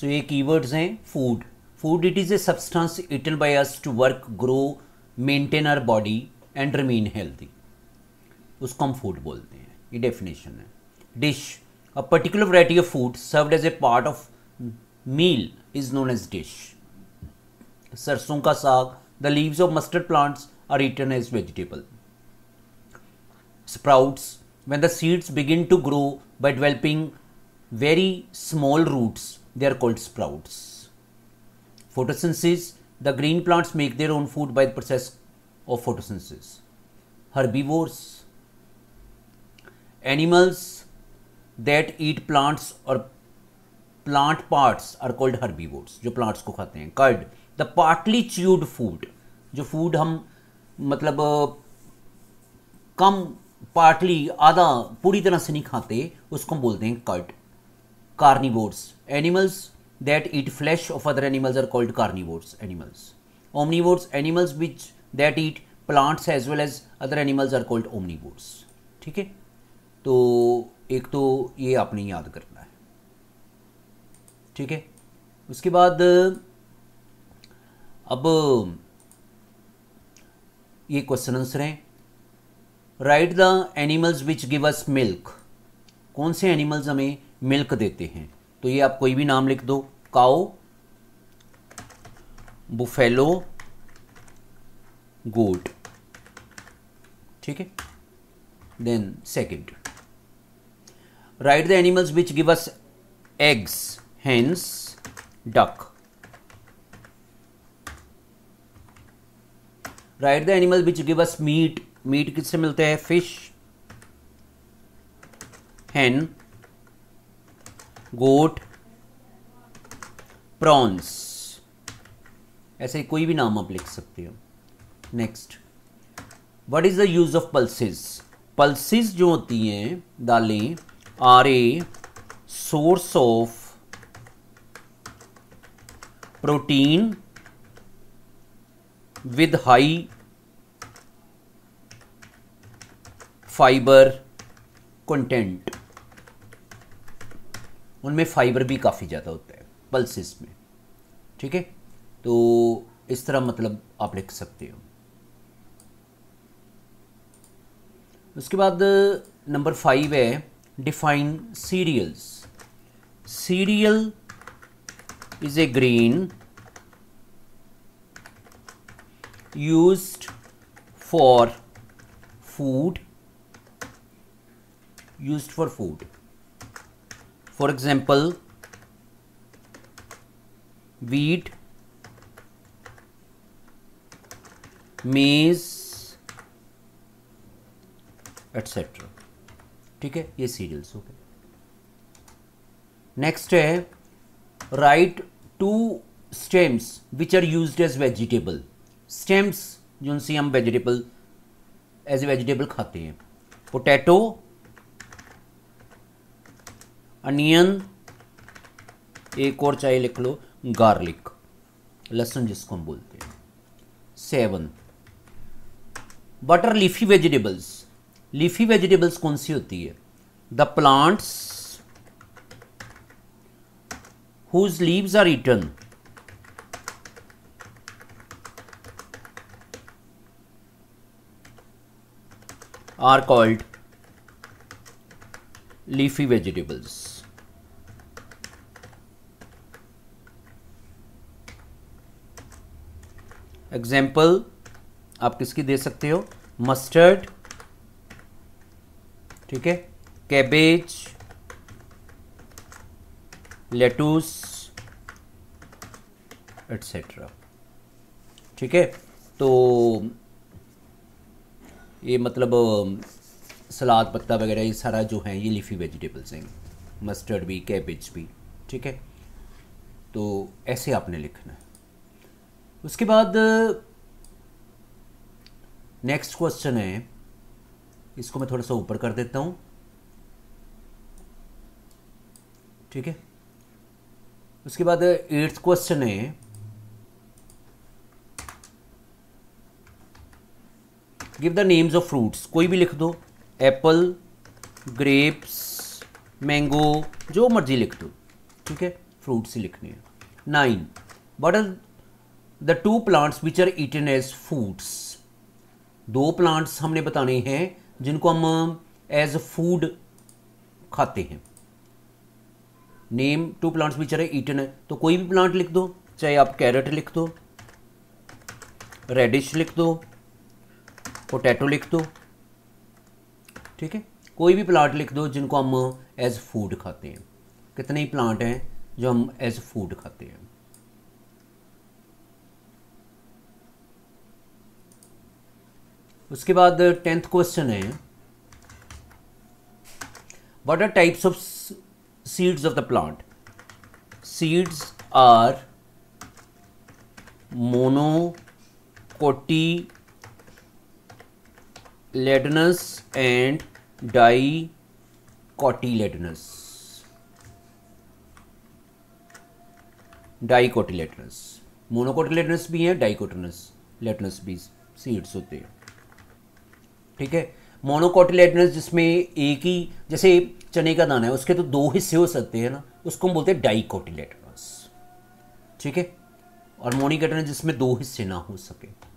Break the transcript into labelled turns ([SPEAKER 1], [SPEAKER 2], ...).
[SPEAKER 1] सो ये कीवर्ड्स हैं food. Food it is a substance eaten by us to work, grow, maintain our body and remain healthy. उसको हम food बोलते हैं. ये डेफिनेशन है. Dish, a particular variety of food served as a part of meal is known as dish. सरसों का साग, the leaves of mustard plants are eaten as vegetable. Sprouts, when the seeds begin to grow by developing very small roots, they are called sprouts. Photosynthesis, the green plants make their own food by the process of photosynthesis. Herbivores, animals that eat plants or plant parts are called herbivores, जो plants को खाते हैं. Curd, the partly chewed food, जो food हम मतलब कम partly आधा पूरी तरह से नहीं खाते, उसको हम बोलते हैं curd. Carnivores, animals that eat flesh of other animals are called carnivores animals. Omnivores, animals which that eat plants as well as other animals are called omnivores. ठीक है, तो एक तो ये आपने याद करना है. ठीक है, उसके बाद अब ये क्वेश्चन आंसर हैं. Write the animals which give us milk. कौन से एनिमल्स हमें मिल्क देते हैं? तो ये आप कोई भी नाम लिख दो. Cow, buffalo, goat. ठीक है, then second, write the animals which give us eggs. Hens, duck. Write the animal which give us meat. Meat किससे मिलते हैं? Fish, hen, goat, prawns. ऐसे कोई भी नाम आप लिख सकते हो. Next, what is the use of pulses. Pulses जो होती हैं दालें, are a source of protein with high fibre content. उनमें फाइबर भी काफ़ी ज़्यादा होता है पल्सेस में. ठीक है, तो इस तरह मतलब आप लिख सकते हो. उसके बाद नंबर 5 है define cereals. Cereal is a grain used for food. Used for food. For example, wheat, maize, etc. ठीक है, ये सीरियल्स हो गए. नेक्स्ट है write two stems which are used as vegetable. Stems जो उनसे हम वेजिटेबल एज ए वेजिटेबल खाते हैं. पोटैटो, अनियन, एक और चाहे लिख लो गार्लिक, लहसुन जिसको हम बोलते हैं. 7, what are leafy vegetables. Leafy vegetables कौन सी होती है? The plants whose leaves are eaten. Are called leafy vegetables. Example आप किसकी दे सकते हो? मस्टर्ड, ठीक है, कैबेज, लेटूस एटसेट्रा. ठीक है, तो ये मतलब सलाद पत्ता वगैरह ये सारा जो है ये लीफी वेजिटेबल्स हैं. मस्टर्ड भी, कैबेज भी. ठीक है, तो ऐसे आपने लिखना है. उसके बाद नेक्स्ट क्वेश्चन है, इसको मैं थोड़ा सा ऊपर कर देता हूं. ठीक है, उसके बाद 8th क्वेश्चन है give the names of fruits. कोई भी लिख दो, एप्पल, ग्रेप्स, मैंगो, जो मर्जी लिख दो. ठीक है, फ्रूट्स ही लिखने हैं। 9, what are the 2 plants which are eaten as foods. 2 plants हमने बताने हैं जिनको हम एज फूड खाते हैं। Name 2 plants which are eaten है, तो कोई भी प्लांट लिख दो, चाहे आप कैरेट लिख दो, रेडिश लिख दो, पोटैटो लिख दो, ठीक है, कोई भी प्लांट लिख दो जिनको हम एज फूड खाते हैं। कितने ही प्लांट हैं जो हम एज फूड खाते हैं। उसके बाद 10th क्वेश्चन है, what are types of seeds of the plant. Seeds are monocotyledonous and dicotyledonous। Dicotyledonous, monocotyledonous भी है, डाइकोटिलेटनस भी सीड्स होते हैं, ठीक है। मोनोकोटिलेटनस जिसमें एक ही, जैसे चने का दाना है उसके तो 2 हिस्से हो सकते हैं ना, उसको हम बोलते हैं डाइकोटिलेटनस, ठीक है। और मोनोकोटिलेटनस जिसमें 2 हिस्से ना हो सके।